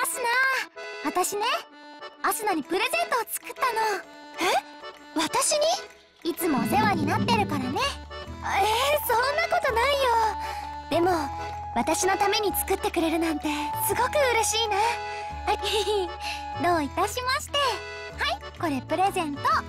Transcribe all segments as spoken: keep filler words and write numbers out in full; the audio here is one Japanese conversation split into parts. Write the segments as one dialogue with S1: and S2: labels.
S1: スナ、私ね、アスナにプレゼントを作ったの。え、私に？いつもお世話になってるからね。えー、そんなことないよ。でも私のために作ってくれるなんてすごく嬉しいな。どういたしまして。はい、これプレゼント。あ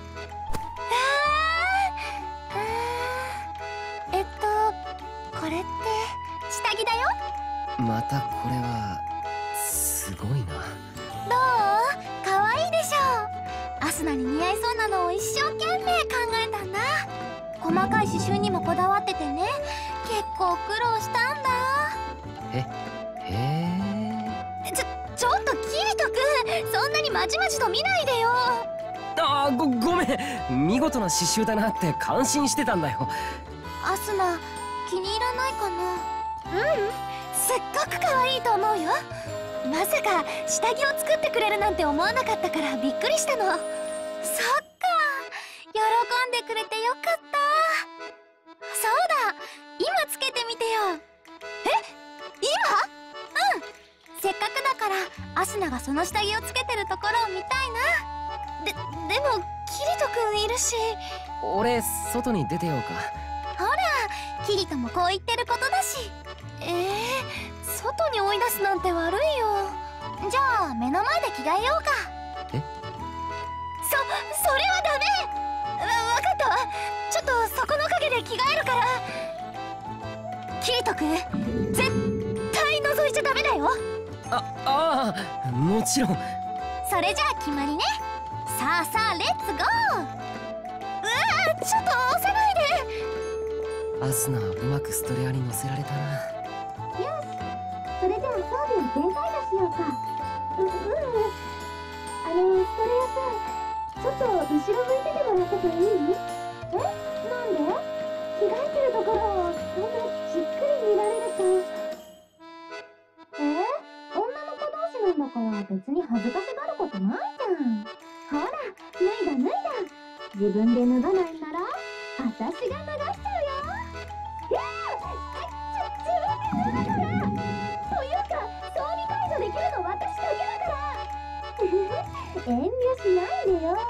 S1: ー、えっとこれって下着だよ。
S2: またこれはすごいな。
S1: どう？かわいいでしょ。アスナに似合いそうなのを一生懸命考えたんだ。細かい刺繍にもこだわっててね、結構苦労したんだ。
S2: え、へえ。
S1: ちょ、ちょっとキリト君、そんなにまじまじと見ないでよ。
S2: あー、ご、ごめん。見事な刺繍だなって感心してたんだよ。
S1: アスナ、気に入らないかな？うん、すっごく可愛いと思うよ。まさか下着を作ってくれるなんて思わなかったからびっくりしたの。そっか、喜んでくれてよかった。そうだ、今つけてみてよ。え、今？うん、せっかくだからアスナがその下着をつけてるところを見たいな。で、でもキリト君いるし。
S2: 俺外に出てようか。
S1: ほら、キリトもこう言ってることだし。えー、外に追い出すなんて悪いよ。じゃあ目の前で着替えようか。
S2: え？
S1: そ、それはダメ。わ、わかったわ。ちょっとそこの陰で着替えるから。キリト君、絶対覗いちゃダメだよ。
S2: あ、ああ、もちろん。
S1: それじゃあ決まりね。さあさあ、レッツゴー。うわー、ちょっと押さないで。
S2: アスナはうまくストレアに乗せられたな。
S1: よし、それじゃあ装備を全開出しようか。う、うん、あの、ストレアさん、ちょっと後ろ向いててもらってもいい？え、なんで？着替えてるところをそんなじっくり見られると。え、女の子同士なんだから別に恥ずかしがることないじゃん。ほら、脱いだ脱いだ。自分で脱がないなら私が脱がしちゃうよ。いやー、自分で脱ぐから。というか、装備解除できるの私だけだから。遠慮しないでよ。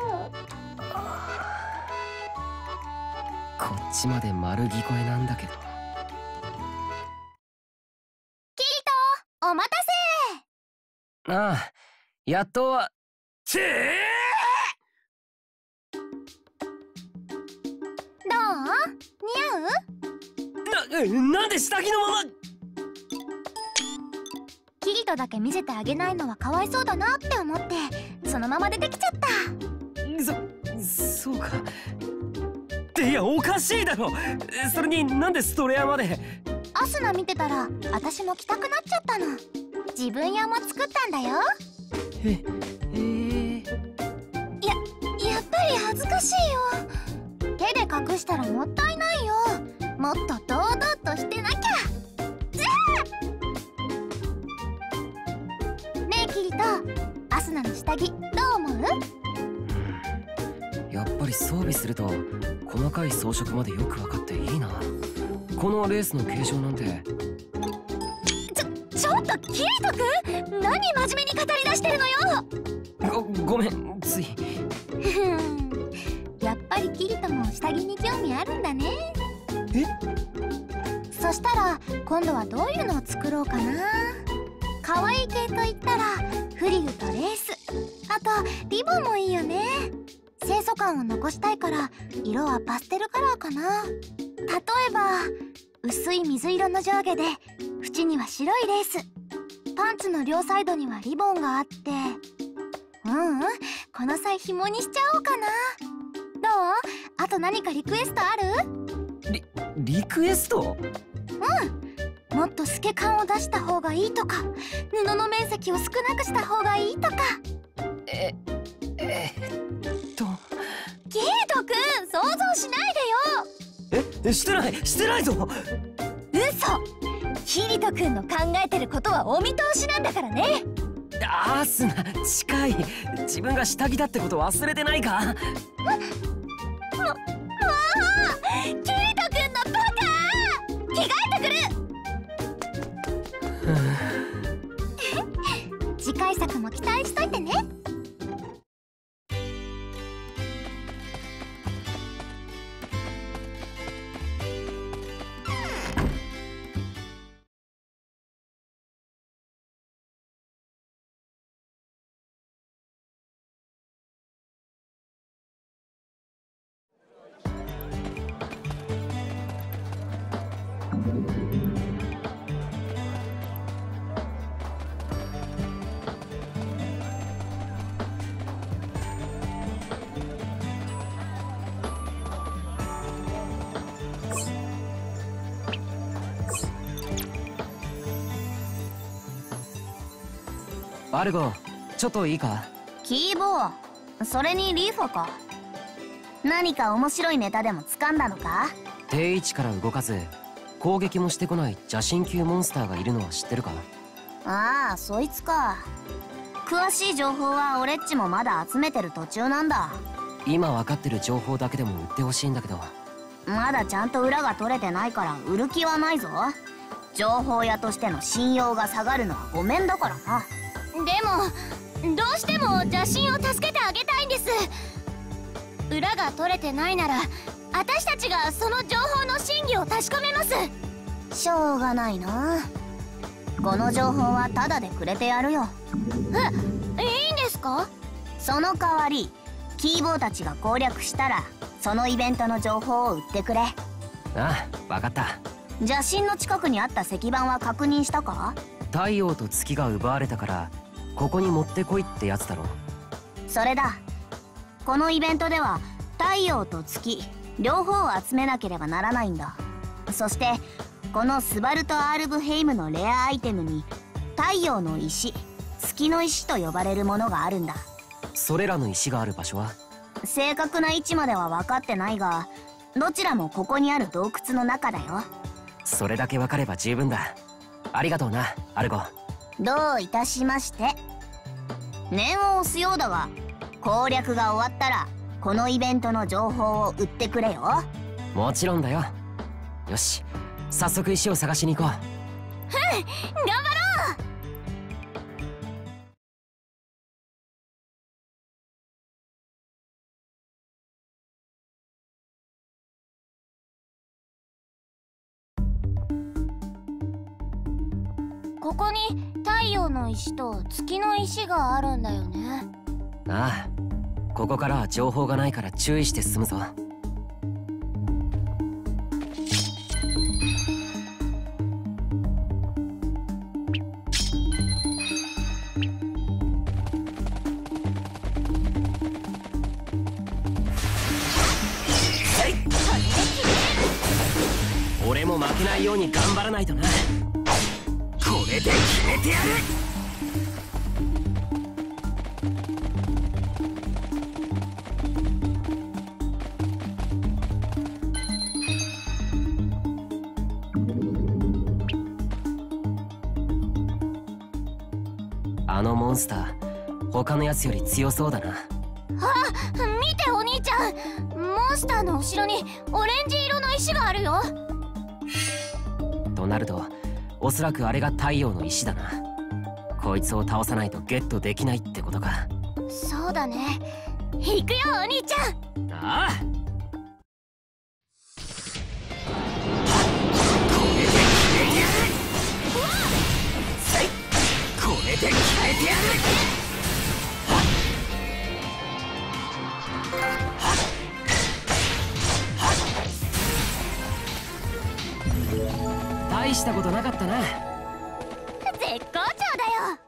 S2: こっちまで丸聞こえなんだけど。
S1: キリト、お待たせ。
S2: ああ、やっとは。ちえ
S1: どう？似合う？
S2: な、なんで下着のまま。
S1: キリトだけ見せてあげないのはかわいそうだなって思ってそのまま出てきちゃった。
S2: そ、そうか。っていや、おかしいだろ。それになんでストレアまで。
S1: アスナ見てたら私も着たくなっちゃったの。自分用も作ったんだよ。
S2: え、えー、
S1: や、やっぱり恥ずかしいよ。手で隠したらもったいないよ。もっと堂々としてなきゃ。ねえキリト、アスナの下着どう思う？
S2: やっぱり装備すると細かい装飾までよく分かっていいな。このレースの形状なんて。ちょ、ちょっとキリト君、何真面目に語り出してるのよ。ご、ごめん、つい。
S1: やっぱりキリトも下着に興味あるんだね。
S2: え？
S1: そしたら今度はどういうのを作ろうかな。可愛い系といったらフリルとレース、あとリボンもいいよね。清楚感を残したいから色はパステルカラーかな。例えば薄い水色の上下で縁には白いレース、パンツの両サイドにはリボンがあって、うんうん、この際紐にしちゃおうかな。どう？あと何かリクエストある？
S2: リ、リクエスト？
S1: うん、もっと透け感を出した方がいいとか、布の面積を少なくした方がいいとか。
S2: え、えー、っと
S1: キリト君、想像しないでよ。
S2: え、してない、してないぞ。
S1: 嘘。キリト君の考えてることはお見通しなんだからね。
S2: アースナ、近い。自分が下着だってこと忘れてないか？
S1: も、も、もうキリト君のバカ！着替えてくる。次回作
S2: アルゴ、ちょっといいか？
S3: キーボー、それにリーファか。何か面白いネタでも掴んだのか？
S2: 定位置から動かず攻撃もしてこない邪神級モンスターがいるのは知ってるか？
S3: ああ、そいつか。詳しい情報は俺っちもまだ集めてる途中なんだ。
S2: 今分かってる情報だけでも売ってほしいんだけど。
S3: まだちゃんと裏が取れてないから売る気はないぞ。情報屋としての信用が下がるのはごめんだからな。
S4: でもどうしても邪神を助けてあげたいんです。裏が取れてないなら私たちがその情報の真偽を確かめます。
S3: しょうがないな。この情報はタダでくれてやるよ。
S4: え、いいんですか？
S3: その代わりキーボーたちが攻略したらそのイベントの情報を売ってくれ。
S2: ああ、分かった。
S3: 邪神の近くにあった石板は確認したか？
S2: 太陽と月が奪われたからここに持ってこいってやつだろ。
S3: それだ。このイベントでは太陽と月両方を集めなければならないんだ。そしてこのスバルト・アールブヘイムのレアアイテムに太陽の石、月の石と呼ばれるものがあるんだ。
S2: それらの石がある場所は？
S3: 正確な位置までは分かってないが、どちらもここにある洞窟の中だよ。
S2: それだけ分かれば十分だ。ありがとうな、アルゴ。
S3: どういたしまして。念を押すようだが、攻略が終わったらこのイベントの情報を売ってくれよ。
S2: もちろんだよ。よし、早速石を探しに行こう。
S4: うん、頑張ろう。ここに太陽の石と月の石があるんだよね。
S2: ああ、ここからは情報がないから注意して進むぞ。俺も負けないように頑張らないとな。これで決めてやる。あのモンスター他のやつより強そうだな。
S4: あ、見てお兄ちゃん、モンスターの後ろにオレンジ色の石があるよ。
S2: となるとおそらくあれが太陽の石だな。こいつを倒さないとゲットできないってことか。
S4: そうだね。行くよお兄ちゃん。
S2: ああ、これで決めてやる。大したことなかったな。
S4: 絶好調だよ。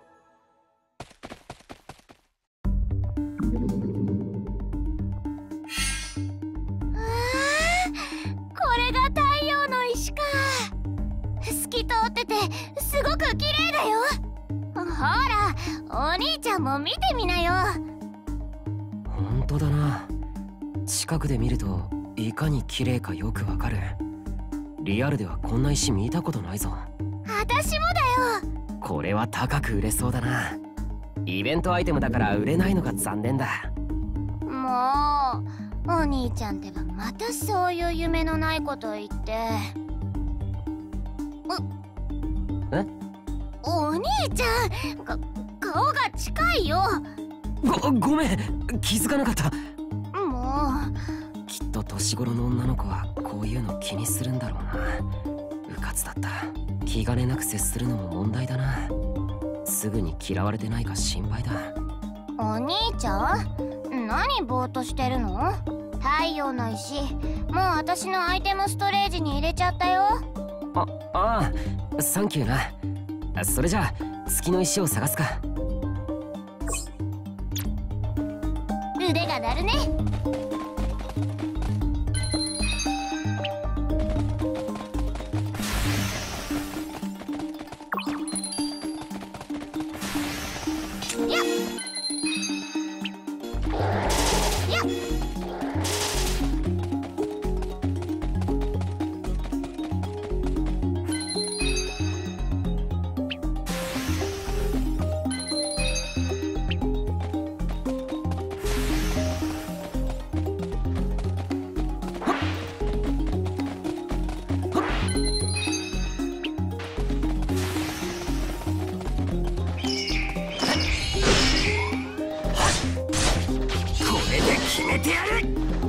S4: あー、これが太陽の石か。透き通っててすごく綺麗だよ。ほらお兄ちゃんも見てみなよ。
S2: 本当だな。近くで見るといかに綺麗かよくわかる。リアルではこんな石見たことないぞ。
S4: 私もだよ。
S2: これは高く売れそうだな。イベントアイテムだから売れないのが残念だ。
S4: もうお兄ちゃんってばまたそういう夢のないこと言って。
S2: え？
S4: お兄ちゃん、か顔が近いよ。
S2: ご、ごめん、気づかなかった。
S4: も
S2: うきっと年頃の女の子はこういうの気にするんだろうな。うかつだった。気兼ねなく接するのも問題だな。すぐに嫌われてないか心配だ。
S4: お兄ちゃん、何ぼーっとしてるの？太陽の石もう私のアイテムストレージに入れちゃったよ。
S2: ああああ、サンキューな。それじゃあ月の石を探すか。
S4: 腕が鳴るね。やっやっ
S2: 決めてやる。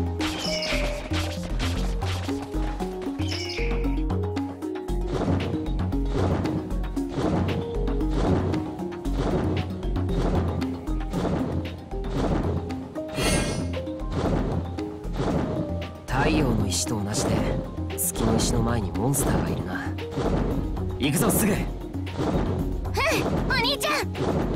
S2: 太陽の石と同じで月の石の前にモンスターがいるな。行くぞすぐ。
S4: うん、お兄ちゃん。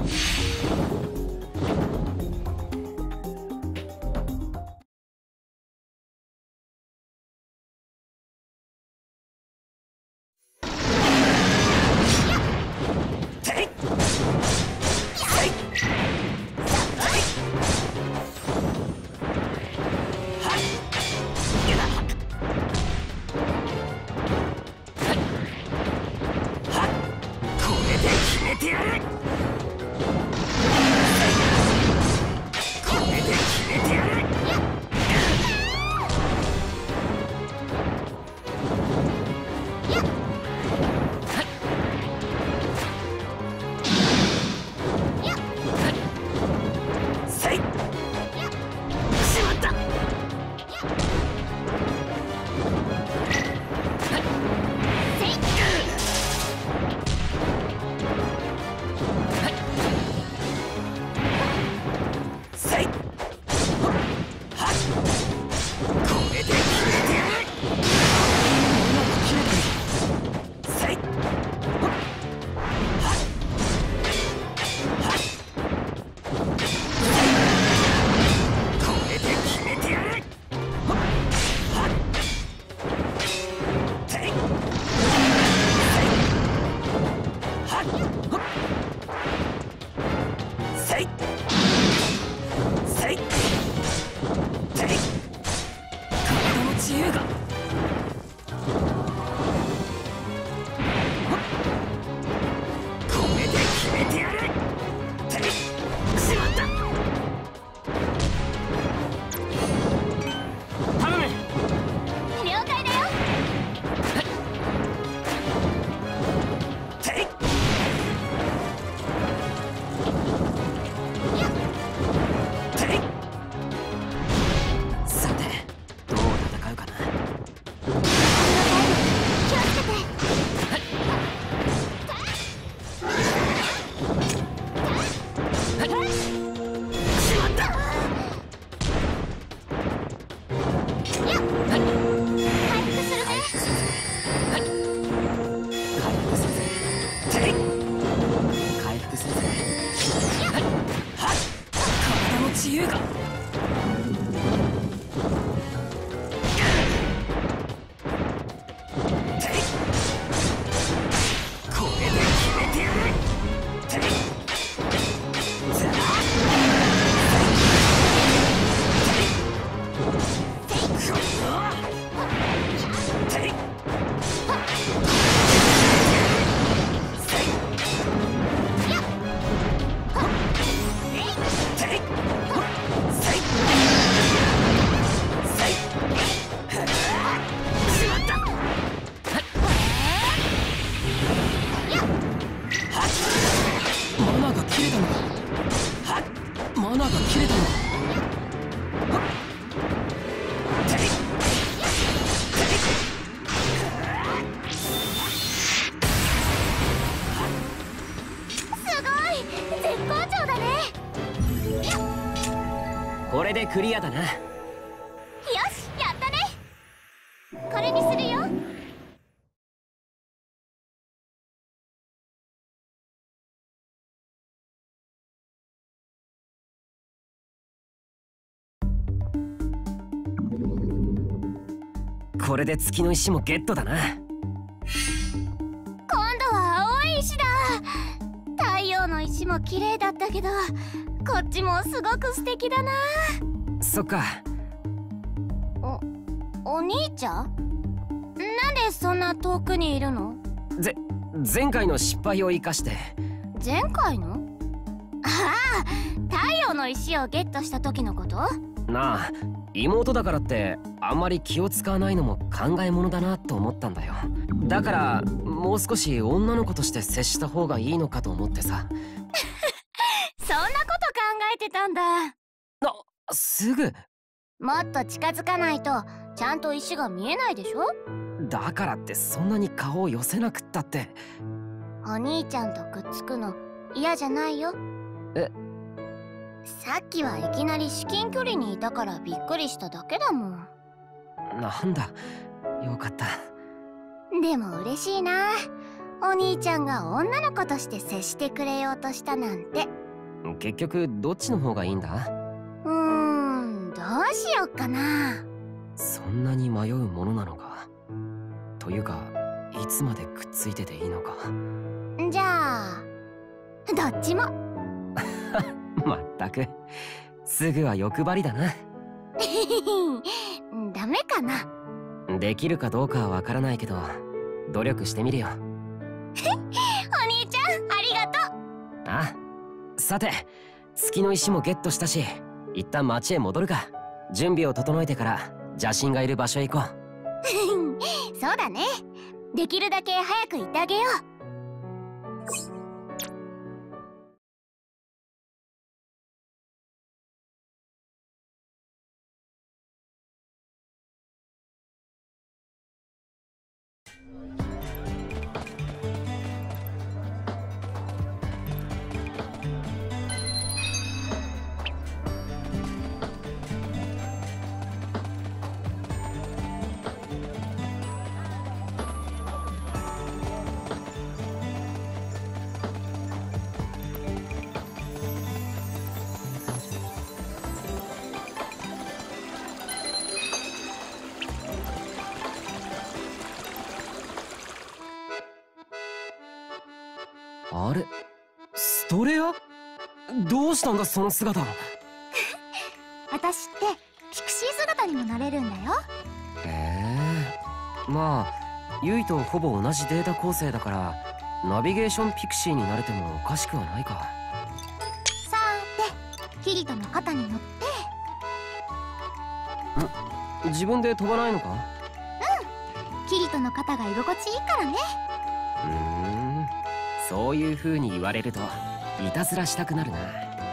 S2: これでクリアだな。
S4: よし、やったね。これにするよ。
S2: これで月の石もゲットだな。
S4: 今度は青い石だ。太陽の石も綺麗だったけど、こっちもすごく素敵だな。
S2: そっか。
S4: お兄ちゃん、なんでそんな遠くにいるの？
S2: ぜ前回の失敗を生かして。
S4: 前回の？ああ、太陽の石をゲットした時のこと？
S2: なあ、妹だからってあんまり気を使わないのも考えものだなと思ったんだよ。だからもう少し女の子として接した方がいいのかと思ってさ。
S4: そんなこと考えてたんだ。
S2: あ、すぐ。
S4: もっと近づかないとちゃんと石が見えないでしょ。
S2: だからってそんなに顔を寄せなくったって。
S4: お兄ちゃんとくっつくの嫌じゃないよ。
S2: え？
S4: さっきはいきなり至近距離にいたからびっくりしただけだもん。
S2: なんだ、よかった。
S4: でも嬉しいな、お兄ちゃんが女の子として接してくれようとしたなんて。
S2: 結局どっちの方がいいんだ？
S4: うーん、どうしよっかな。
S2: そんなに迷うものなのか。というか、いつまでくっついてていいのか。
S4: じゃあどっちも。
S2: まったく、すぐは欲張りだな。
S4: ダメかな。
S2: できるかどうかはわからないけど、努力してみるよ。
S4: お兄ちゃん、ありがとう。
S2: あ、さて、月の石もゲットしたし、一旦町へ戻るか。準備を整えてから邪神がいる場所へ行こう。
S4: そうだね。できるだけ早く行ってあげよう。
S2: あれ、ストレア？どうしたんだその姿。
S3: 私ってピクシー姿にもなれるんだよ。
S2: ええー、まあユイとほぼ同じデータ構成だからナビゲーションピクシーになれてもおかしくはないか。
S3: さーて、キリトの肩に乗って。
S2: ん？自分で飛ばないのか？
S3: うん、キリトの肩が居心地いいからね。
S2: うーん、そういう風に言われるといたずらしたくなるな。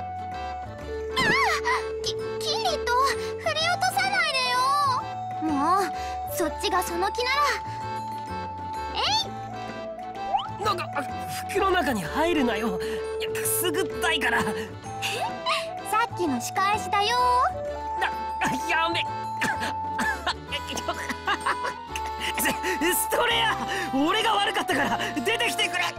S3: キ、キリト、振り落とさないでよ。もうそっちがその気なら。えい。
S2: なんか服の中に入るなよ。いや、くすぐったいから。
S3: さっきの仕返しだよ。
S2: な、やめ。ストレア、俺が悪かったから出てきてくれ。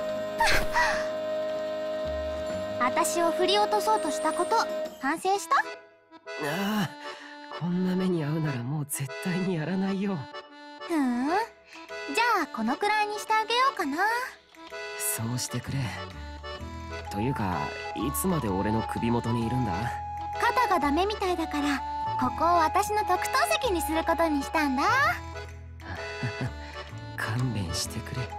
S3: 私を振り落とそうとしたこと反省した？
S2: ああ、こんな目に遭うならもう絶対にやらないよ。
S3: ふーん、じゃあこのくらいにしてあげようかな。
S2: そうしてくれ。というか、いつまで俺の首元にいるんだ？
S3: 肩がダメみたいだからここを私の特等席にすることにしたんだ。
S2: 勘弁してくれ。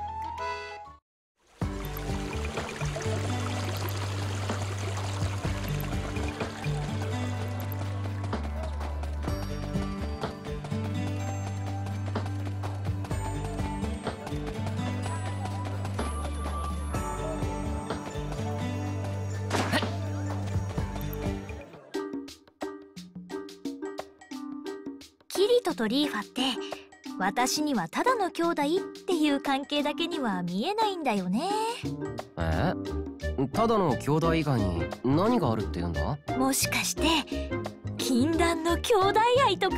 S5: キリトとリーファって私にはただの兄弟っていう関係だけには見えないんだよね。
S2: え？ただの兄弟以外に何があるって言うんだ？
S5: もしかして禁断の兄弟愛とか？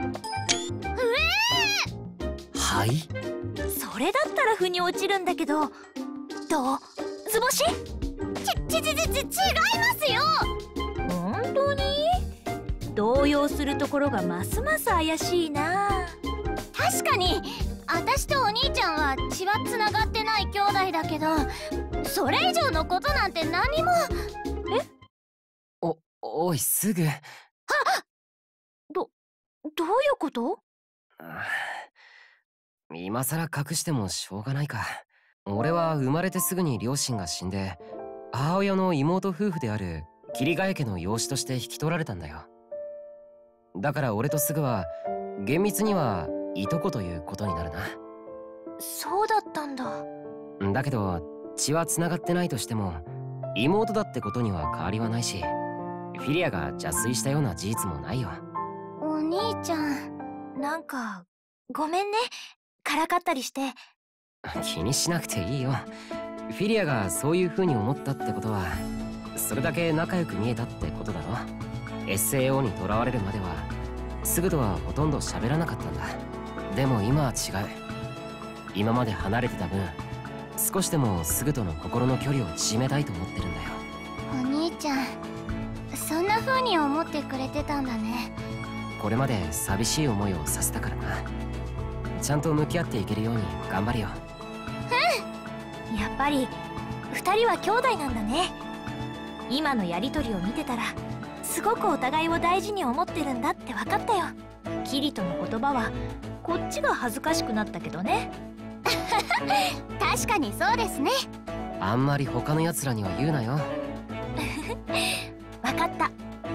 S2: はい？
S5: それだったら腑に落ちるんだけど、どう？図星？
S4: ち、ち、ち、ち、ち、違いますよ。
S5: 本当に？動揺するところがますます怪しいな。
S4: 確かに私とお兄ちゃんは血はつながってない兄弟だけど、それ以上のことなんて何も。え？
S2: お、おい、すぐ。はっ！
S5: ど、どういうこと？
S2: 今さら隠してもしょうがないか。俺は生まれてすぐに両親が死んで、母親の妹夫婦である桐ヶ谷家の養子として引き取られたんだよ。だから俺とすぐは厳密にはいとこということになるな。
S5: そうだったんだ。
S2: だけど血はつながってないとしても妹だってことには変わりはないし、フィリアが邪推したような事実もないよ。
S4: お兄ちゃん、
S5: なんかごめんね、からかったりして。
S2: 気にしなくていいよ。フィリアがそういう風に思ったってことはそれだけ仲良く見えたってことだろ。 エスエーオー にとらわれるまではすぐとはほとんど喋らなかったんだ。でも今は違う。今まで離れてた分少しでもすぐとの心の距離を縮めたいと思ってるんだよ。
S4: お兄ちゃん、そんな風に思ってくれてたんだね。
S2: これまで寂しい思いをさせたからな。ちゃんと向き合っていけるように頑張るよ。
S5: うん、やっぱり二人は兄弟なんだね。今のやりとりを見てたらすごくお互いを大事に思ってるんだって分かったよ。キリトの言葉はこっちが恥ずかしくなったけどね。
S4: 確かにそうですね。
S2: あんまり他のやつらには言うなよ。
S5: 分かった。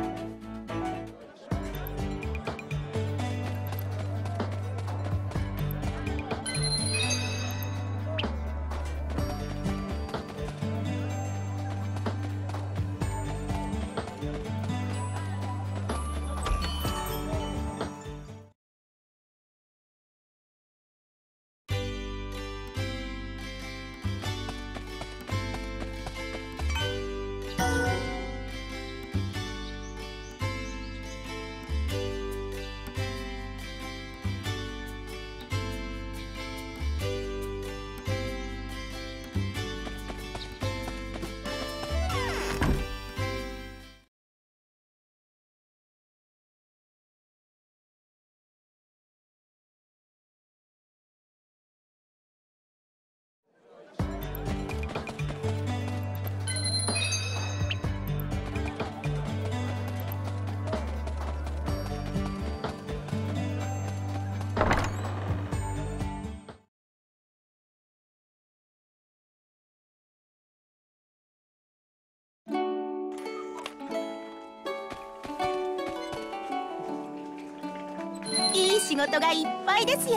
S3: いい仕事がいっぱいですよ。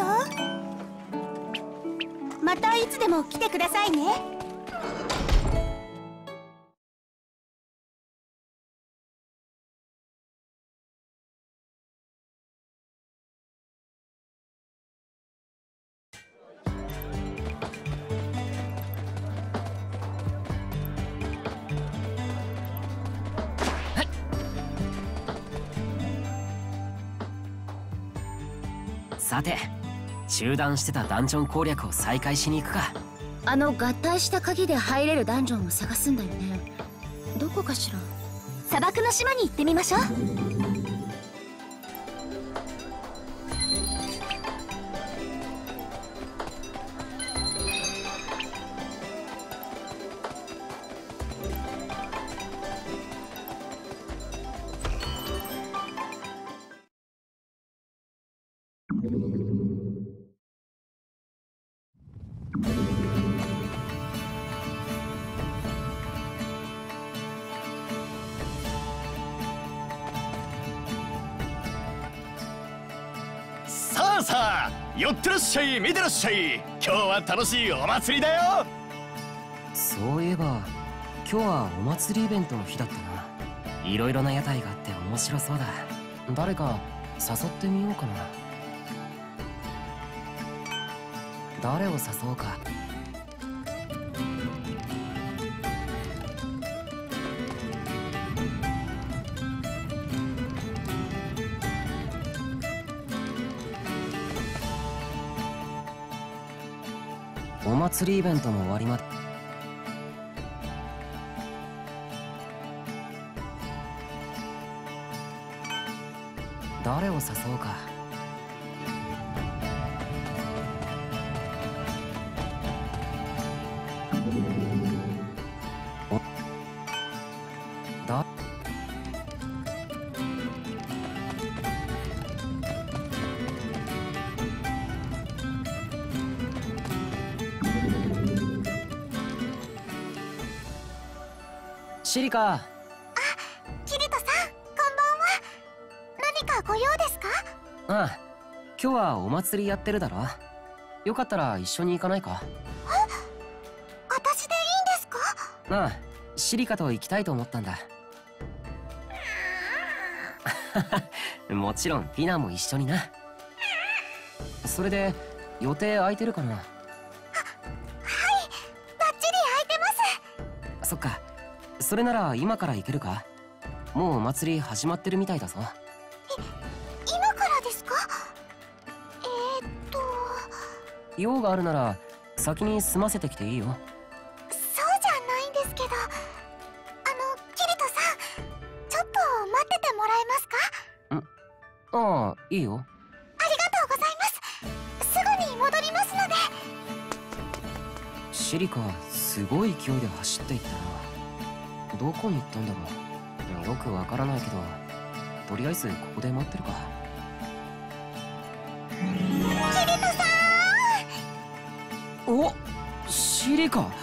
S3: またいつでも来てくださいね。
S2: さて、中断してたダンジョン攻略を再開しに行くか。
S3: あの合体した鍵で入れるダンジョンを探すんだよね。どこかしら。
S5: 砂漠の島に行ってみましょう。
S6: さあさあ、寄ってらっしゃい、見てらっしゃい。今日は楽しいお祭りだよ。
S2: そういえば今日はお祭りイベントの日だったな。いろいろな屋台があって面白そうだ。誰か誘ってみようかな。誰を誘おうか。お祭りイベントの終わりまで誰を誘おうか。 シリカ。
S3: あ、キリトさん、こんばんは。何かご用ですか？
S2: ああ、今日はお祭りやってるだろ。よかったら一緒に行かないか？
S3: え、私でいいんですか？
S2: ああ、シリカと行きたいと思ったんだ。もちろんピナも一緒にな。それで予定空いてるかな？
S3: あ、はい、バッチリ空いてます。
S2: そっか。それなら今から行けるか？もうお祭り始まってるみたいだぞ。
S3: え、今からですか？えー、っと
S2: 用があるなら先に済ませてきていいよ。
S3: そうじゃないんですけど、あのキリトさん、ちょっと待っててもらえますか？
S2: ああ、いいよ。
S3: ありがとうございます。すぐに戻りますので。
S2: シリカ、すごい勢いで走っていったな。どこに行ったんだろう。よくわからないけど、とりあえずここで待ってるか。
S3: キリトさ
S2: お、シリカ。
S3: ん、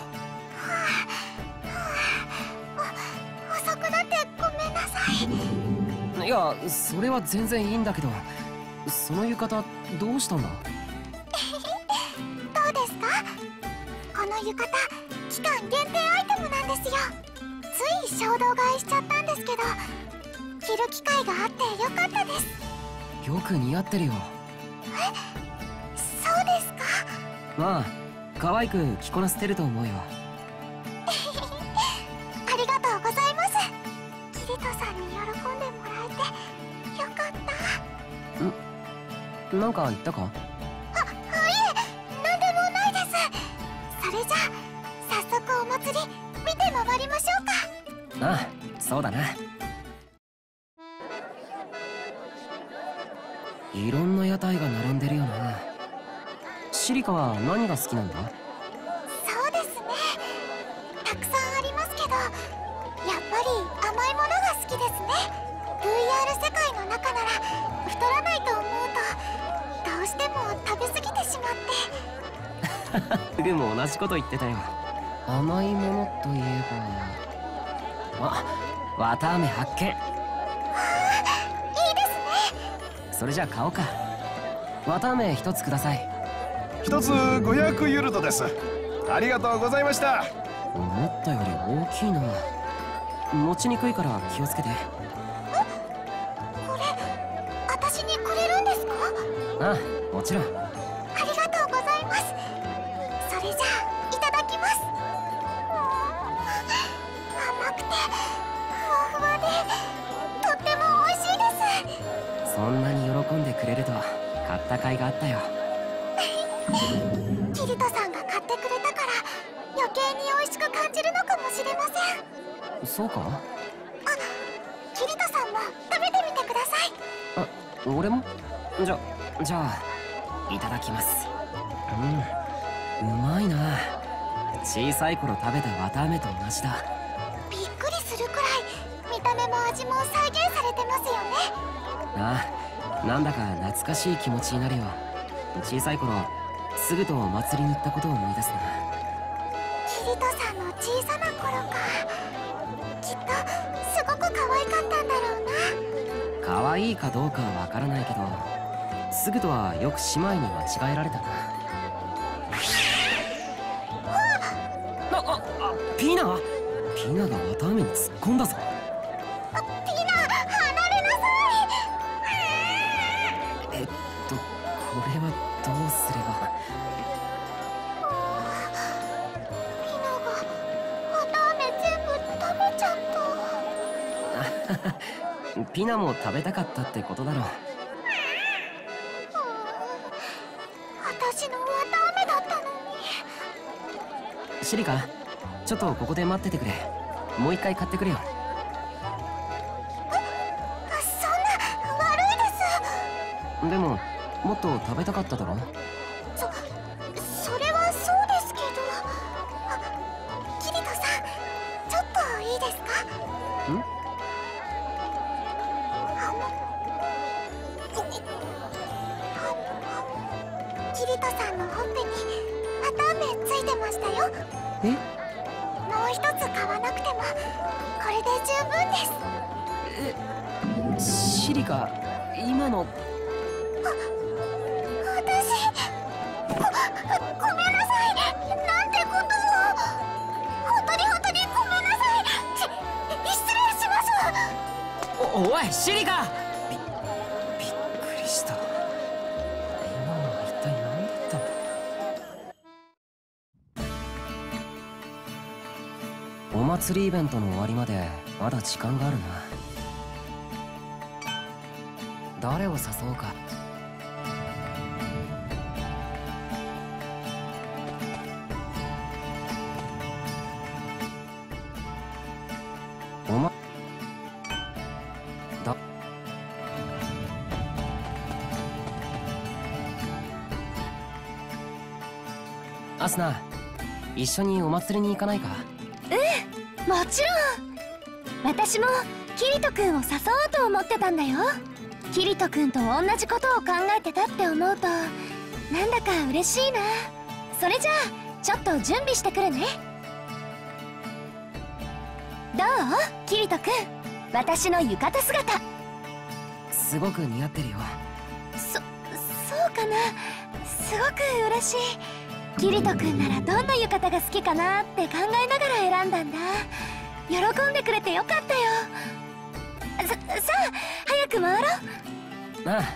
S3: お遅くなってごめんなさい。
S2: いや、それは全然いいんだけど、その浴衣どうしたんだ？
S3: どうですか？この浴衣、期間限定アイテムなんですよ。つい衝動買いしちゃったんですけど、着る機会があってよかったです。
S2: よく似合ってるよ。
S3: え、そうですか？
S2: まあ、可愛く着こなせてると思うよ。
S3: ありがとうございます。キリトさんに喜んでもらえてよかった。
S2: ん？なんか言ったか？
S3: あ、あ、いえ、なんでもないです。それじゃあ早速お祭り見て回りましょうか。
S2: ああ、そうだな。いろんな屋台が並んでるよな。シリカは何が好きなんだ？
S3: そうですね、たくさんありますけど、やっぱり甘いものが好きですね。 ブイアール 世界の中なら太らないと思うと、どうしても食べ過ぎてしまって。
S2: でも同じこと言ってたよ。甘いものといえば、あ、綿あめ発見。
S3: ああ、いいですね。
S2: それじゃあ買おうか。綿あめ一つください。
S6: 一つごひゃくユルトです。ありがとうございました。
S2: 思ったより大きいな。持ちにくいから気をつけて。
S3: これ、私にくれるんですか？
S2: ああ、もちろん。
S3: ありがとうございます。それじゃあいただきます。甘くてふわふわでとっても美味しいです。
S2: そんなに喜んでくれると買った甲斐があったよ。
S3: キリトさんが買ってくれたから余計に美味しく感じるのかもしれません。
S2: そうか？
S3: あ、キリトさんも食べてみてください。
S2: あ、俺も？じゃ、じゃあいただきます。うん、うまいな。小さい頃食べた綿あめと同じだ。
S3: びっくりするくらい見た目も味も再現されてますよね。
S2: ああ、なんだか懐かしい気持ちになるよ。小さい頃すぐとお祭りに行ったことを思い出すな。
S3: キリトさんの小さな頃か。きっとすごく可愛かったんだろうな。
S2: 可愛いかどうかはわからないけど、すぐとはよく姉妹に間違えられたな。あ、あ、あ、ピーナ？ピーナが綿あめに突っ込んだぞ。
S3: あ、ピーナ、離れなさい。
S2: えっと、これはどうすれば。
S3: ピーナが綿あめ全部食べちゃった。
S2: ピナも食べたかったってことだろう。
S3: 私の綿あめだったのに。
S2: シリカ、ちょっとここで待っててくれ。もう一回買ってくれよ。
S3: あ、そんな悪いです。
S2: でももっと食べたかっただろ。
S3: そ、それはそうですけど。あ、キリトさん、ちょっといいですか？
S2: ん？
S3: キリトさんのほっぺに綿あめついてましたよ。
S2: え？
S3: も
S4: う一つ買わなくてもこれで十分です。
S2: え、シリカ、今の
S4: 私ご、ごめんなさい。なんてことを。本当に本当にごめんなさい。し失礼します。
S2: お、おいシリカ、び、びっくりした。今のは一体何だったんだ。お祭りイベントの終わりまでまだ時間があるな。誰を誘おうか。おまだアスナ、一緒にお祭りに行かないか。
S5: もちろん。私もキリト君を誘おうと思ってたんだよ。キリト君と同じことを考えてたって思うとなんだか嬉しいな。それじゃあちょっと準備してくるね。どうキリト君、私の浴衣姿。
S2: すごく似合ってるよ。
S5: そ、そうかな。すごく嬉しい。キリト君ならどんな浴衣が好きかなって考えながら選んだんだ。喜んでくれてよかったよ。さ、さあ早く回ろう。
S2: ああ、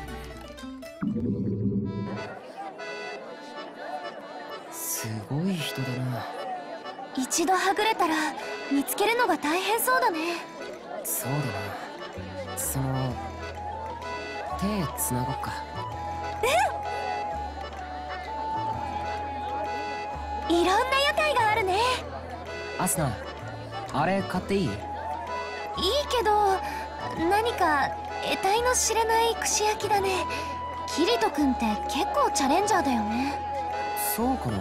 S2: すごい人だな。
S5: 一度はぐれたら見つけるのが大変そうだね。
S2: そうだな。その手つなごっか。
S5: いろんな屋台があるね。
S2: アスナ、あれ買っていい？
S5: いいけど何か得体の知れない串焼きだね。キリト君って結構チャレンジャーだよね。
S2: そうかな。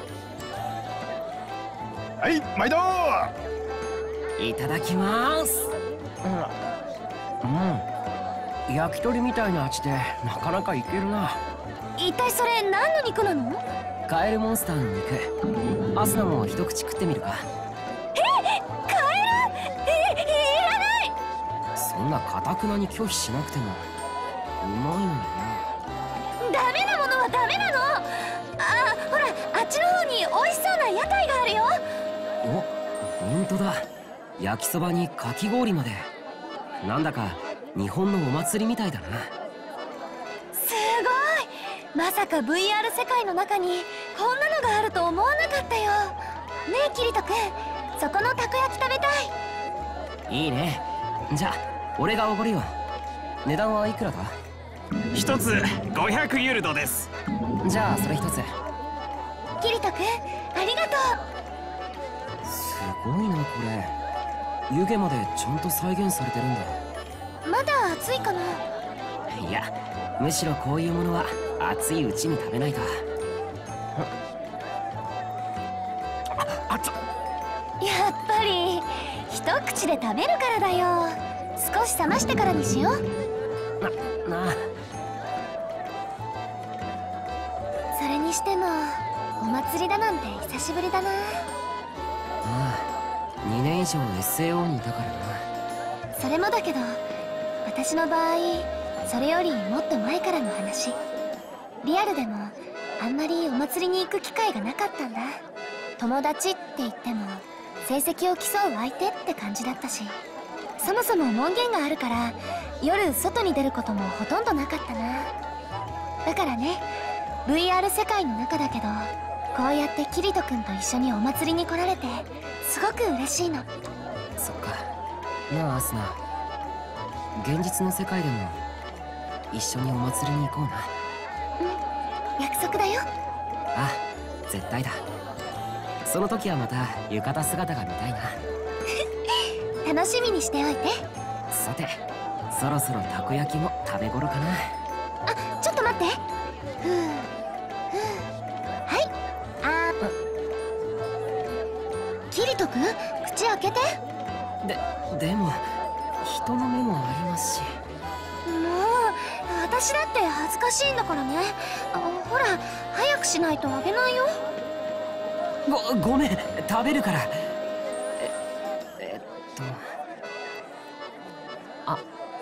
S6: はい毎度。
S2: いただきます。うん、うん、焼き鳥みたいな味でなかなかいけるな。
S5: 一体それ何の肉なの？
S2: カエルモンスターの肉。アスナも一口食ってみるか。
S5: え、カエル？え、いらない。
S2: そんな堅くなに拒否しなくてもうまいのにな。
S5: ダメなものはダメなの。あ、ほらあっちの方に美味しそうな屋台があるよ。
S2: お、ほんとだ。焼きそばにかき氷まで。なんだか日本のお祭りみたいだな。
S5: すごい。まさか ブイアール 世界の中にこんなのがあると思わなかったよ。ねえキリト君、そこのたこ焼き食べたい。
S2: いいね。じゃあ俺がおごるよ。値段はいくらだ？
S6: 一つごひゃくユルドです。
S2: じゃあそれ一つ。
S5: キリト君ありがと
S2: すごいなこれ。湯気までちゃんと再現されてるんだ。
S5: う。まだ暑いかな。
S2: いや、むしろこういうものは熱いうちに食べないと。
S6: あっつ。
S5: やっぱり一口で食べるからだよ。少し冷ましてからにしよう。
S2: な、なあ。
S5: それにしてもお祭りだなんて久しぶりだな。
S2: ああ、にねん以上 エスエーオー にいたからな。
S5: それもだけど私の場合それよりもっと前からの話。リアルでもあんまりお祭りに行く機会がなかったんだ。友達って言っても成績を競う相手って感じだったし、そもそも門限があるから夜外に出ることもほとんどなかったな。だからね、 ブイアール 世界の中だけどこうやってキリト君と一緒にお祭りに来られてすごく嬉しいの。
S2: そっか。なあアスナ、現実の世界でも一緒にお祭りに行こうな。
S5: うん、約束だよ。
S2: ああ、絶対だ。その時はまた浴衣姿が見たいな。
S5: 楽しみにしておいて。
S2: さて、そろそろたこ焼きも食べ頃かな。
S5: あ、ちょっと待って。ふうふう。はい。あー。キリト君、口開けて。
S2: で、でも人の目もありますし。
S5: もう私だって恥ずかしいんだからね。あ、ほら早くしないとあげないよ。
S2: ご、ごめん、食べるから。 と。あ、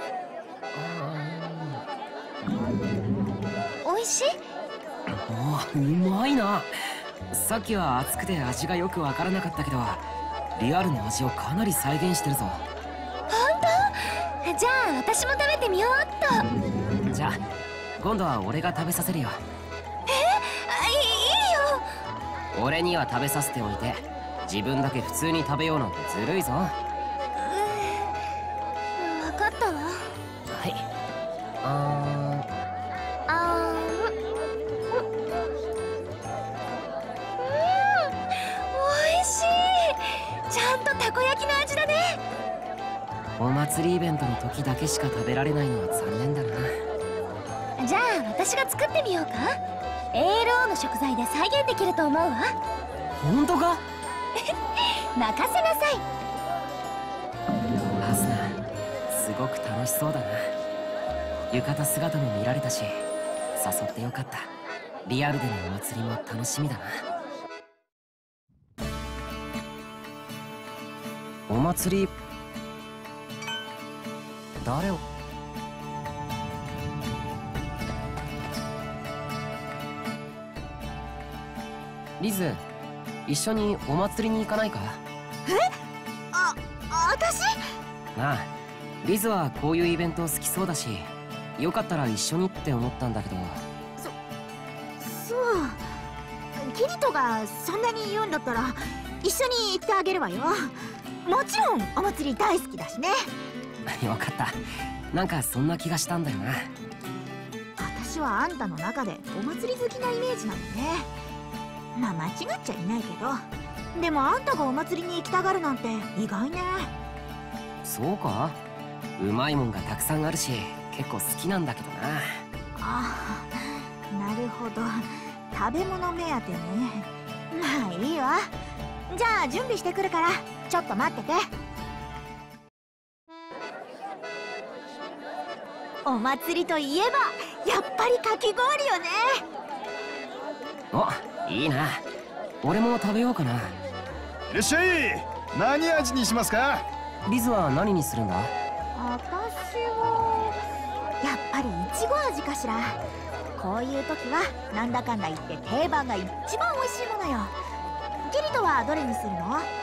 S5: おいしい？
S2: おー、うまいな。さっきは熱くて味がよくわからなかったけど、リアルな味をかなり再現してるぞ。
S5: 本当？じゃあ私も食べてみようっと。
S2: じゃあ今度は俺が食べさせるよ。
S5: え？いいよ。
S2: 俺には食べさせておいて、自分だけ普通に食べようなんてずるいぞ。
S5: うん、分かったわ。
S2: はい。あー
S5: あーん。うん、おいしい。ちゃんとたこ焼きの味だね。
S2: お祭りイベントの時だけしか食べられないのは残念だな。
S5: じゃあ私が作ってみようか。エーエルオー の食材で再現できると思うわ。
S2: 本当か？
S5: 任せなさい。
S2: ハスナ、すごく楽しそうだな。浴衣姿も見られたし、誘ってよかった。リアルでのお祭りも楽しみだな。お祭り、誰を？リズ、一緒にお祭りに行かないか？
S5: え？あ、私？
S2: なあ、リズはこういうイベント好きそうだし、よかったら一緒にって思ったんだけど。
S3: そう、キリトがそんなに言うんだったら一緒に行ってあげるわよ。もちろんお祭り大好きだしね。
S2: よかった、なんかそんな気がしたんだよな。
S3: 私はあんたの中でお祭り好きなイメージなのね。まあ間違っちゃいないけど、でもあんたがお祭りに行きたがるなんて意外ね。
S2: そうか？うまいもんがたくさんあるし、結構好きなんだけどな。
S3: ああ、なるほど、食べ物目当てね。まあいいわ。じゃあ準備してくるからちょっと待ってて。お祭りといえばやっぱりかき氷よね。
S2: お、いいな。俺も食べようかな。
S6: いらっしゃい。何味にしますか？
S2: リズは何にするんだ？
S3: 私はやっぱりいちご味かしら。こういう時はなんだかんだ言って定番が一番美味しいものよ。キリトはどれにするの？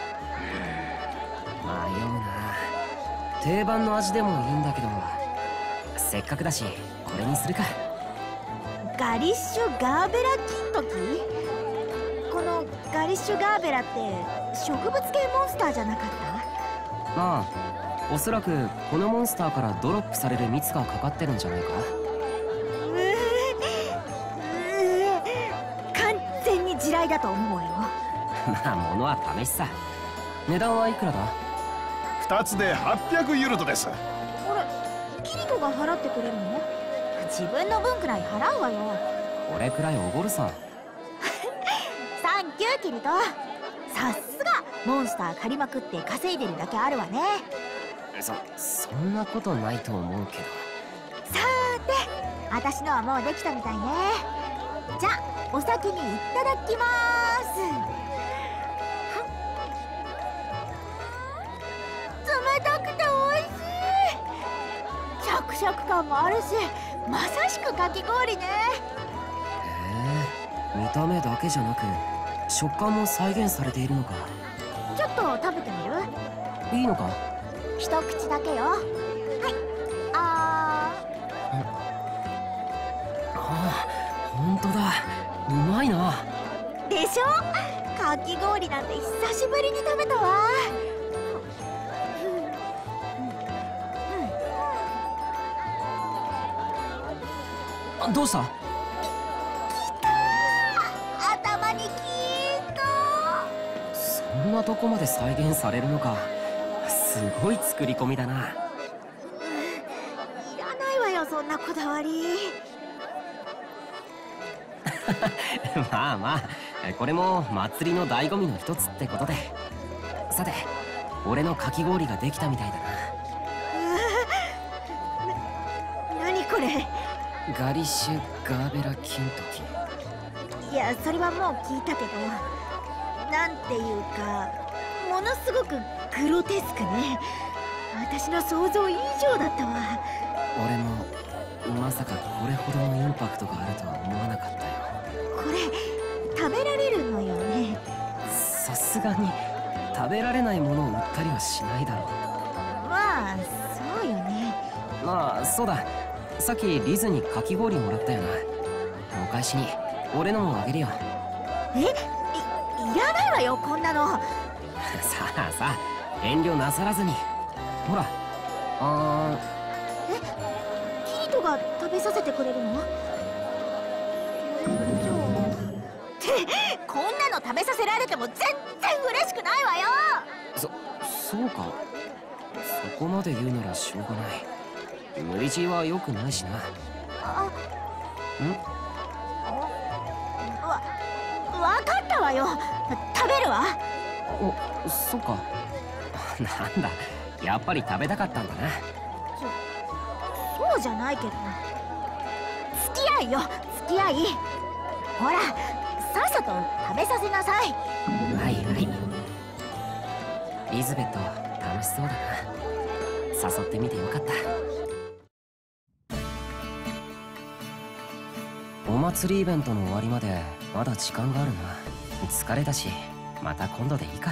S2: 迷うな。定番の味でもいいんだけど、せっかくだしこれにするか。
S3: ガリッシュガーベラ金時？このガリッシュガーベラって植物系モンスターじゃなかった？
S2: ああ、おそらくこのモンスターからドロップされる蜜がかかってるんじゃないか。
S3: うえうえ完全に地雷だと思うよ。
S2: まあ物は試しさ。値段はいくらだ？
S6: ふたつではっぴゃくユルトです。
S3: あれ、キリトが払ってくれるの？自分の分くらい払うわよ。
S2: 俺くらいおごるさ。
S3: サンキューキリト。さすがモンスター借りまくって稼いでるだけあるわね。
S2: そそんなことないと思うけど。
S3: さーて、私のはもうできたみたいね。じゃあお先にいただきまーす。冷たくて美味しい。シャクシャク感もあるし、まさしくかき氷ね。
S2: へえ、見た目だけじゃなく食感も再現されているのか。
S3: ちょっと食べてみる？
S2: いいのか？
S3: 一口だけよ。はい、あ
S2: ああ、ほんとだ、うまいな。
S3: ーでしょ。かき氷なんて久しぶりに食べたわ。
S2: あ、どうした？
S3: 頭にキーンと。
S2: そんなとこまで再現されるのか。すごい作り込みだな。
S3: いらないわよ、そんなこだわり。
S2: まあまあ、これも祭りの醍醐味の一つってことで。さて、俺のかき氷ができたみたいだな。
S3: な、何これ？
S2: ガリッシュガーベラ金時。
S3: いや、それはもう聞いたけど、なんていうか、も
S5: ものすごくグロテスクね。私の想像以上だったわ。
S2: 俺もまさかこれほどのインパクトがあるとは思わなかったよ。
S5: これ食べられるのよね。
S2: さすがに食べられないものを売ったりはしないだろう。
S5: まあそうよね。
S2: まあそうだ、さっきリズにかき氷もらったよな。お返しに俺のもあげるよ。
S5: え、い、いらないわよこんなの。
S2: さあさあ、遠慮なさらずに。ほら、あ
S5: ーえ、キリトが食べさせてくれるの？ってこんなの食べさせられても全然嬉しくないわよ。
S2: そ、そうか。そこまで言うならしょうがない。無理強いは良くないしな。
S5: あ、
S2: ん？
S5: わ、わかったわよ。食べるわ。
S2: お、そっか。なんだ、やっぱり食べたかったんだな。
S5: そ、そうじゃないけど。付き合いよ、付き合い。ほら、さっさと食べさせなさい。
S2: はいはい。リズベット、楽しそうだな。誘ってみてよかった。お祭りイベントの終わりまでまだ時間があるな。疲れたし、また今度でいいか。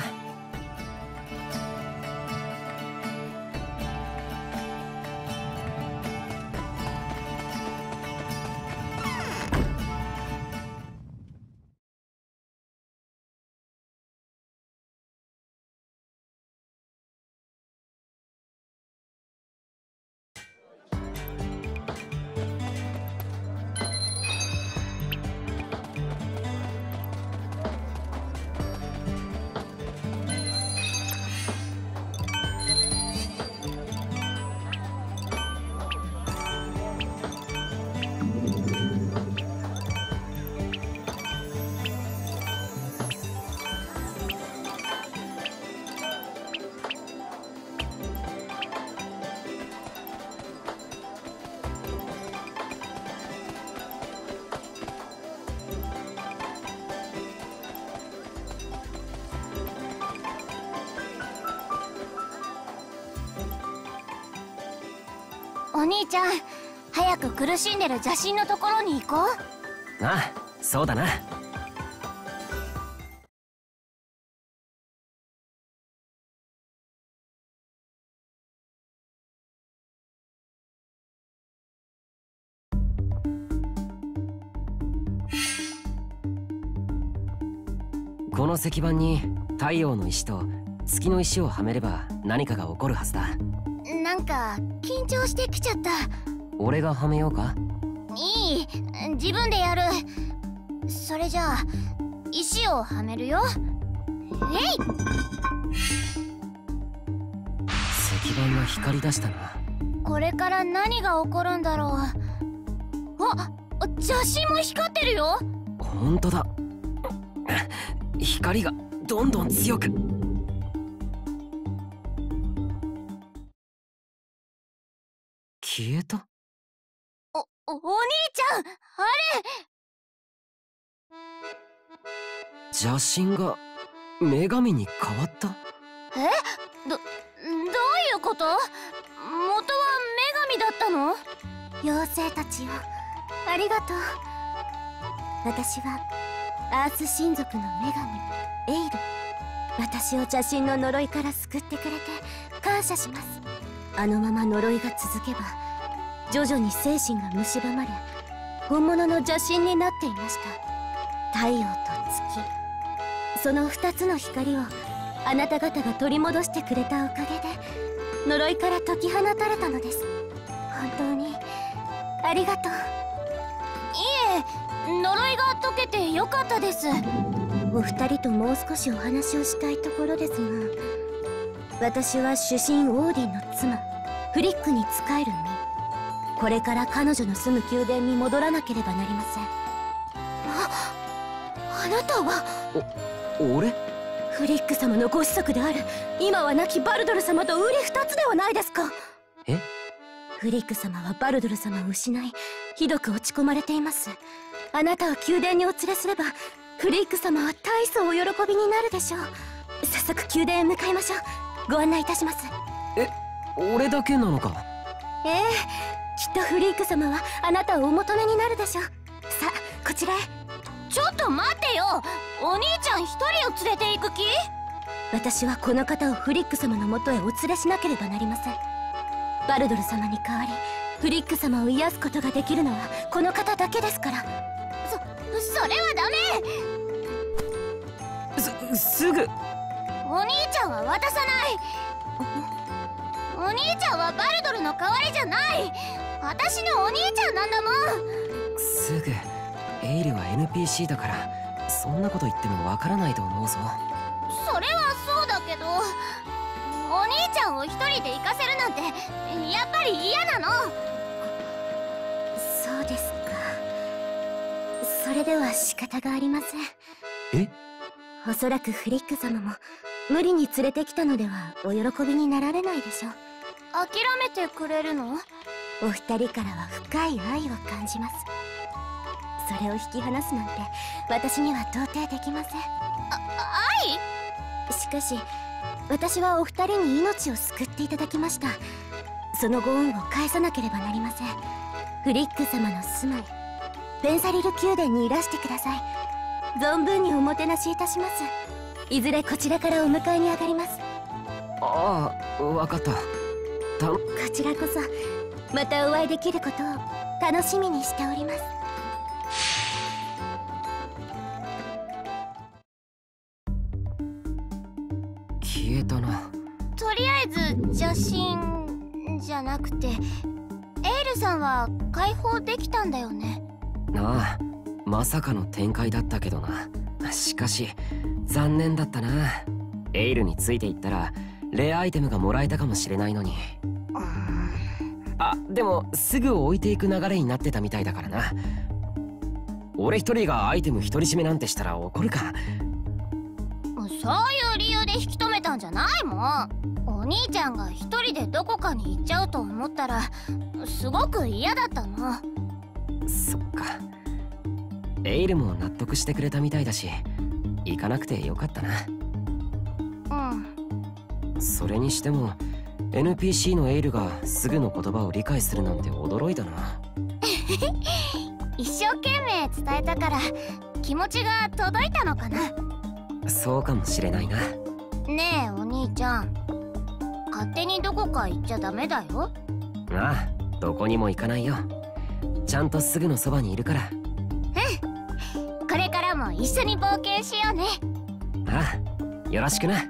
S4: お兄ちゃん、早く苦しんでる邪神のところに行こう。
S2: ああ、そうだな。この石板に太陽の石と月の石をはめれば何かが起こるはずだ。
S4: なんか緊張してきちゃった。
S2: 俺がはめようか？
S4: いい、自分でやる。それじゃあ石をはめるよ。えい！
S2: 石板が光り出したな。
S4: これから何が起こるんだろう。あ、邪神も光ってるよ。
S2: ほんとだ。光がどんどん強く。消えた。
S4: お、お兄ちゃん、あれ。
S2: 邪神が女神に変わった。
S4: え？ど、どういうこと？元は女神だったの？
S1: 妖精たちよ、ありがとう。私はアース神族の女神エイル。私を邪神の呪いから救ってくれて感謝します。あのまま呪いが続けば徐々に精神が蝕まれ本物の邪神になっていました。太陽と月、その二つの光をあなた方が取り戻してくれたおかげで呪いから解き放たれたのです。本当にありがとう。
S4: いえ、呪いが解けてよかったです。
S1: お二人ともう少しお話をしたいところですが、私は主神オーディンの妻フリックに仕える身。これから彼女の住む宮殿に戻らなければなりません。
S4: あ、あなたは。
S2: お、俺？
S1: フリック様のご子息である今は亡きバルドル様と瓜二つではないですか。
S2: え？
S1: フリック様はバルドル様を失いひどく落ち込まれています。あなたを宮殿にお連れすればフリック様は大層お喜びになるでしょう。
S5: 早速宮殿へ向かいましょう。ご案内いたします。
S2: え、俺だけなのか？
S5: ええ、きっとフリーク様はあなたをお求めになるでしょう。さあ、こちらへ。
S4: ちょっと待ってよ、お兄ちゃん一人を連れて行く気？
S5: 私はこの方をフリック様のもとへお連れしなければなりません。バルドル様に代わりフリック様を癒すことができるのはこの方だけですから。
S4: そ、それは
S2: す、すぐ。
S4: ダメ。お兄ちゃんは渡さない。お兄ちゃんはバルドルの代わりじゃない。私のお兄ちゃんなんだもん。
S2: すぐ。エイルは エヌピーシー だからそんなこと言ってもわからないと思うぞ。
S4: それはそうだけど、お兄ちゃんを一人で行かせるなんてやっぱり嫌なの。
S5: そうですか。それでは仕方がありません。
S2: え？
S5: おそらくフリック様も無理に連れてきたのではお喜びになられないでしょう。
S4: 諦めてくれるの？
S5: お二人からは深い愛を感じます。それを引き離すなんて私には到底できません。
S4: あ、愛？
S5: しかし私はお二人に命を救っていただきました。そのご恩を返さなければなりません。フリック様の住まいフェンサリル宮殿にいらしてください。存分におもてなしいたします。いずれこちらからお迎えに上がります。
S2: ああ、わかった。た
S5: こちらこそまたお会いできることを楽しみにしております。
S2: 消えたな。
S4: とりあえず邪神じゃなくてエイルさんは解放できたんだよね。
S2: ああ、まさかの展開だったけどな。しかし残念だったな。エイルについていったらレアアイテムがもらえたかもしれないのに。あ、でもすぐ置いていく流れになってたみたいだからな。俺一人がアイテム独り占めなんてしたら怒るか。
S4: そういう理由で引き止めたんじゃないもん。お兄ちゃんが一人でどこかに行っちゃうと思ったらすごく嫌だったの。
S2: そっか。エイルも納得してくれたみたいだし行かなくてよかったな。
S4: うん。
S2: それにしても エヌピーシー のエイルがすぐの言葉を理解するなんて驚いたな。
S4: 一生懸命伝えたから気持ちが届いたのかな。
S2: そうかもしれないな。
S4: ねえお兄ちゃん、勝手にどこか行っちゃダメだよ。
S2: ああ、どこにも行かないよ。ちゃんとすぐのそばにいるから。
S4: うん、これからも一緒に冒険しようね。
S2: ああ、よろしくな。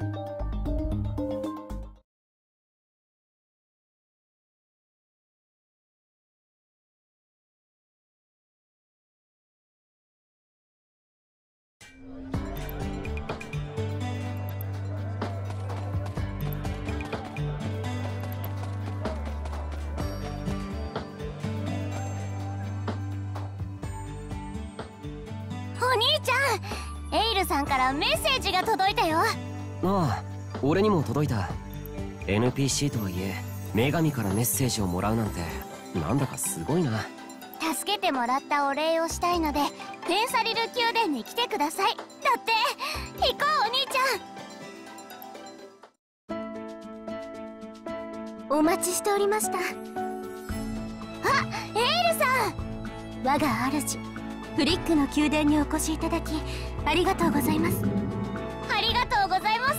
S4: お兄ちゃん、エイルさんからメッセージが届いたよ。
S2: ああ、俺にも届いた。 エヌピーシー とはいえ女神からメッセージをもらうなんてなんだかすごいな。
S4: 助けてもらったお礼をしたいのでフェンサリル宮殿に来てください。だって行こうお兄ちゃん。
S5: お待ちしておりました。
S4: あ、エイルさん。
S5: 我が主フリックの宮殿にお越しいただきありがとうございます。
S4: ありがとうございます。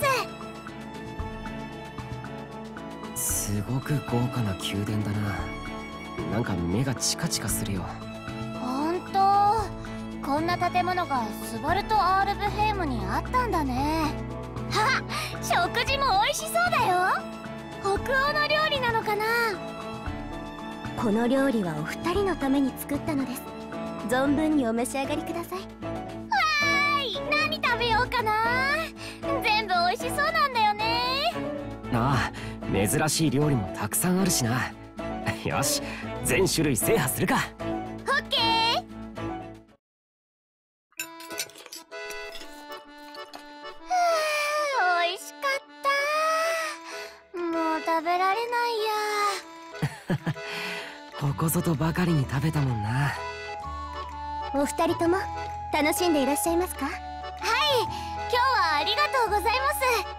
S2: すごく豪華な宮殿だな。なんか目がチカチカするよ。
S4: ほんと、こんな建物がスバルト・アールブヘイムにあったんだね。あ、食事も美味しそうだよ。北欧の料理なのかな。
S5: この料理はお二人のために作ったのです。存分にお召し上がりください。
S4: わーい、何食べようかな。全部美味しそうなんだよね。
S2: ああ、珍しい料理もたくさんあるしな。よし、全種類制覇するか。
S4: オッケー。はあ、美味しかった。もう食べられないや。
S2: ここぞとばかりに食べたもんな。
S5: お二人とも楽しんでいらっしゃいますか？
S4: はい、今日はありがとうございます。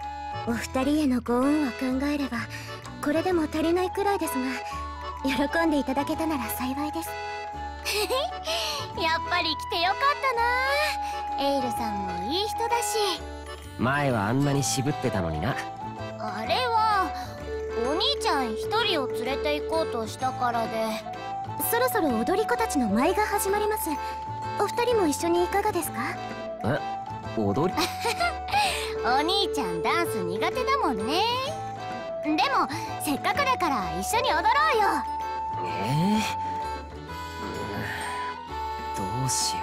S1: お二人へのご恩を考えればこれでも足りないくらいですが、喜んでいただけたなら幸いです。
S4: やっぱり来てよかったな。エイルさんもいい人だし。
S2: 前はあんなに渋ってたのにな。
S4: あれはお兄ちゃん一人を連れて行こうとしたからで。
S1: そろそろ踊り子たちの舞が始まります。お二人も一緒にいかがですか？
S2: え、踊り
S4: お兄ちゃんダンス苦手だもんね。でもせっかくだから一緒に踊ろうよ。
S2: えー、どうしよ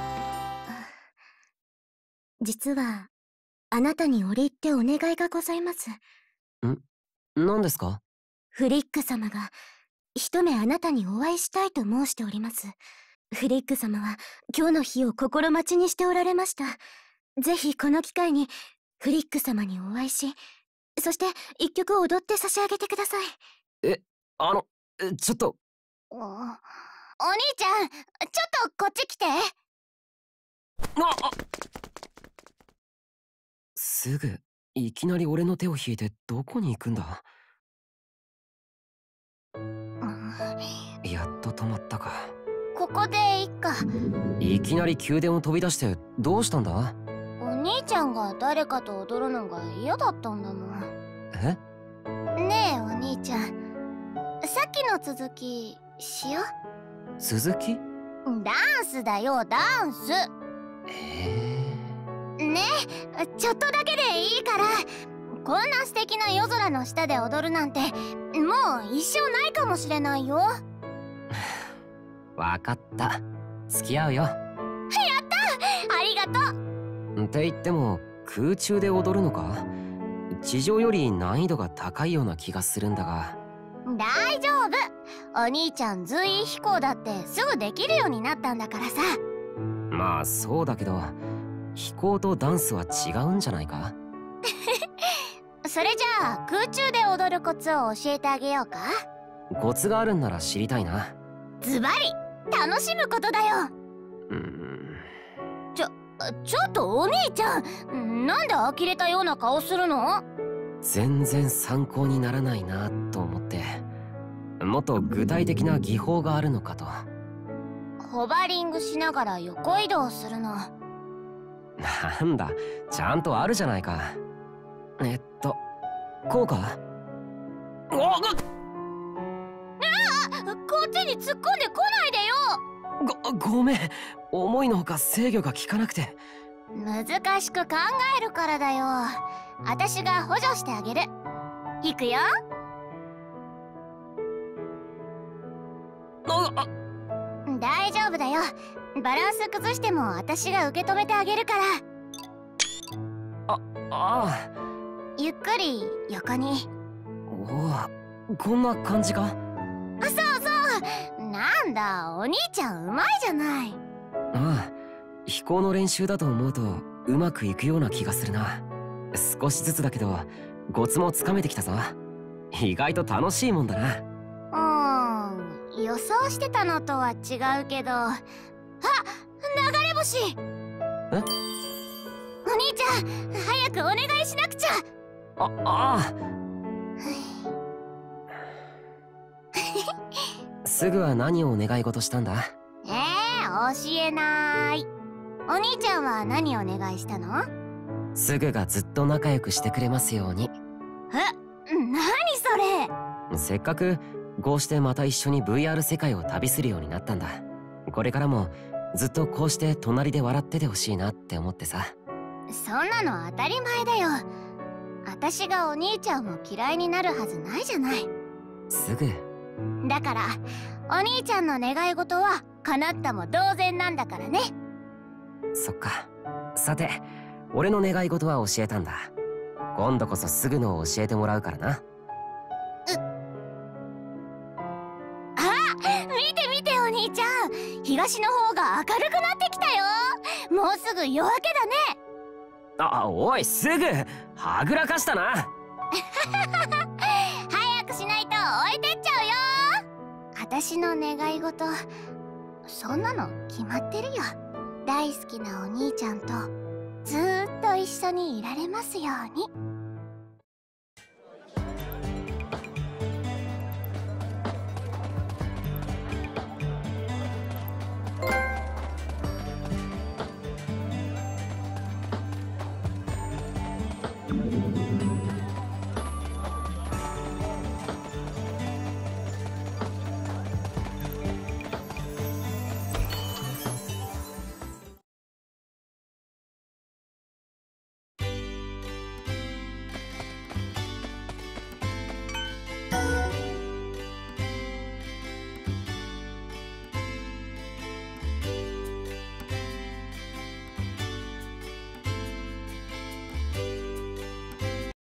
S1: う。実はあなたに折り入ってお願いがございます。
S2: ん？何ですか？
S1: フリック様が一目あなたにお会いしたいと申しております。フリック様は今日の日を心待ちにしておられました。ぜひこの機会にフリック様にお会いし、そして一曲踊って差し上げてください。
S2: え、あのちょっと
S4: お、お兄ちゃんちょっとこっち来て。
S2: ああ、すぐいきなり俺の手を引いてどこに行くんだ。やっと止まったか。
S4: ここでいっか。
S2: いきなり宮殿を飛び出してどうしたんだ？
S4: お兄ちゃんが誰かと踊るのが嫌だったんだもん。
S2: え？
S4: ねえお兄ちゃん、さっきの続きしよう。
S2: 続き？
S4: ダンスだよ、ダンス。
S2: え
S4: ー、ねえ、ちょっとだけでいいから。こんな素敵な夜空の下で踊るなんてもう一生ないかもしれないよ。
S2: わかった、付き合うよ。やった
S4: 、ありがとう。
S2: って言っても空中で踊るのか？地上より難易度が高いような気がするんだが。
S4: 大丈夫、お兄ちゃん随意飛行だってすぐできるようになったんだからさ。
S2: まあそうだけど飛行とダンスは違うんじゃないか？
S4: それじゃあ空中で踊るコツを教えてあげようか。
S2: コツがあるんなら知りたいな。
S4: ズバリ楽しむことだよ。
S2: うーん、
S4: ちょちょっとお兄ちゃん、なんで呆れたような顔するの？
S2: 全然参考にならないなと思って、もっと具体的な技法があるのかと。
S4: ホバリングしながら横移動するの。
S2: なんだ、ちゃんとあるじゃないか。えっとこうか？おっ、
S4: ああ、こっちに突っ込んでこないでよ。
S2: ご、ごめん、思いのほか制御が効かなくて。
S4: 難しく考えるからだよ。私が補助してあげる。いくよ。
S2: ああ、
S4: 大丈夫だよ。バランス崩しても私が受け止めてあげるから。
S2: ああ、
S4: ゆっくり横に。
S2: おお、こんな感じか？
S4: そうそう、なんだお兄ちゃんうまいじゃない。
S2: ああ、飛行の練習だと思うとうまくいくような気がするな。少しずつだけどコツもつかめてきたぞ。意外と楽しいもんだな。
S4: うーん、予想してたのとは違うけど。あ、流れ星。
S2: え？
S4: お兄ちゃん早くお願いしなくちゃ。
S2: あ、ああすぐは何をお願い事したんだ？
S4: えー、教えない。お兄ちゃんは何をお願いしたの？
S2: すぐがずっと仲良くしてくれますように。
S4: え、何それ？
S2: せっかくこうしてまた一緒に ブイアール 世界を旅するようになったんだ。これからもずっとこうして隣で笑っててほしいなって思ってさ。
S4: そんなの当たり前だよ。私がお兄ちゃんを嫌いになるはずないじゃない。
S2: すぐ
S4: だからお兄ちゃんの願い事は叶ったも同然なんだからね。
S2: そっか。さて俺の願い事は教えたんだ。今度こそすぐのを教えてもらうからな。
S4: あ、見て見てお兄ちゃん、東の方が明るくなってきたよ。もうすぐ夜明けだね。
S2: あ、おい、すぐはぐらかしたな。
S4: 早くしないと置いてっちゃうよ。私の願い事、そんなの決まってるよ。大好きなお兄ちゃんとずーっと一緒にいられますように。